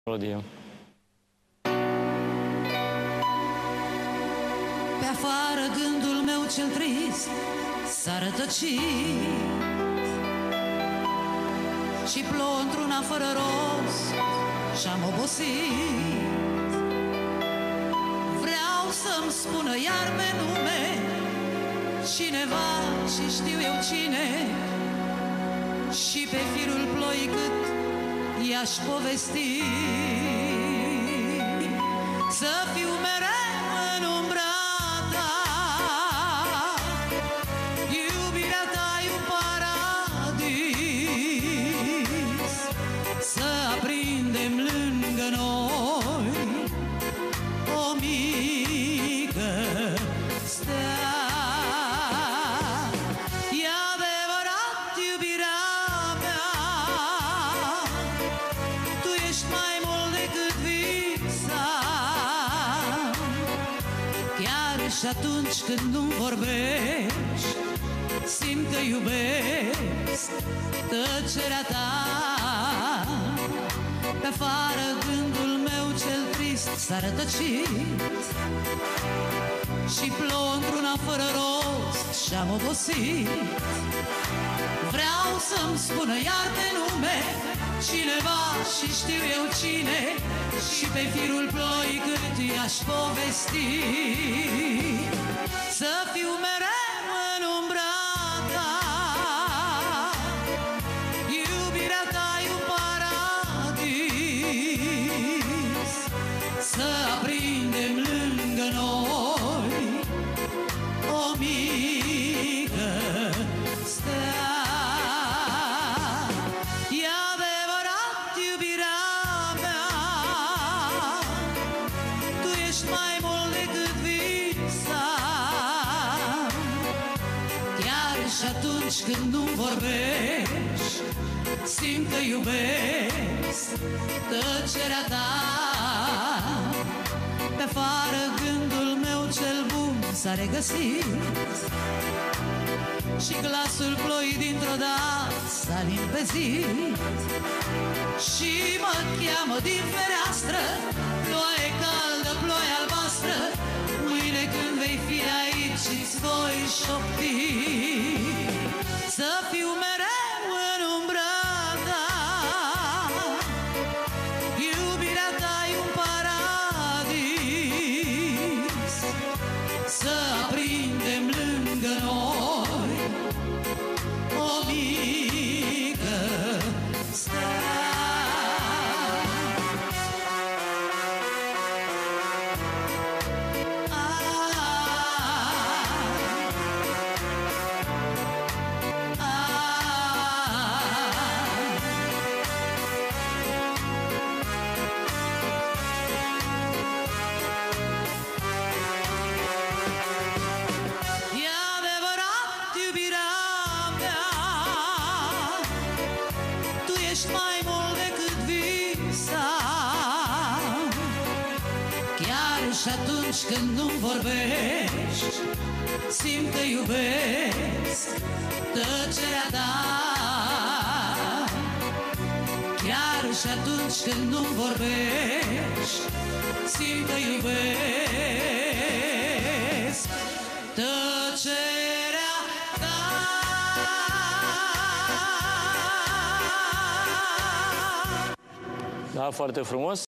melodie. Pe afară gândul meu cel trist s-a rătăcit și plouă într-una fără rost și-am obosit. Vreau să-mi spună iar pe nume cineva și știu eu cine, și pe firul ploii cât i-aș povesti. Să fiu mereu în umbra ta, iubirea ta e un paradis, să aprindem lângă noi o mică stea. E adevărat, iubirea mea, tu ești mai mult decât visam. Chiar și atunci când nu-mi vorbești, simt că iubesc tăcerea ta. Pe afară gândul meu cel trist s-a rătăcit și plouă într-una fără rost și-am obosit. Vreau să-mi spună iar pe nume cineva și știu eu cine, și pe firul ploii cât i-aș povesti. Să fiu mereu în umbra ta, iubirea ta e un paradis, să aprindem lângă noi o mică stea. E adevărat, iubirea mea, tu ești mai mult decât visam. Chiar și atunci când nu-mi vorbești, simt că iubesc tăcerea ta. Pe afară gândul meu cel bun s-a regăsit și glasul ploii dintr-o dată s-a limpezit și mă cheamă din fereastră, ploaie caldă, ploaie albastră. Mâine când vei fi aici îți voi șopti să fiu mereu în umbra ta, iubirea ta e un paradis, să aprindem lângă noi o mică stea. Ești mai mult decât visam. Chiar și atunci când nu-mi vorbești, simt că iubesc tăcerea ta. Chiar și atunci când nu-mi vorbești, simt că iubesc tăcerea ta. Da, foarte frumos.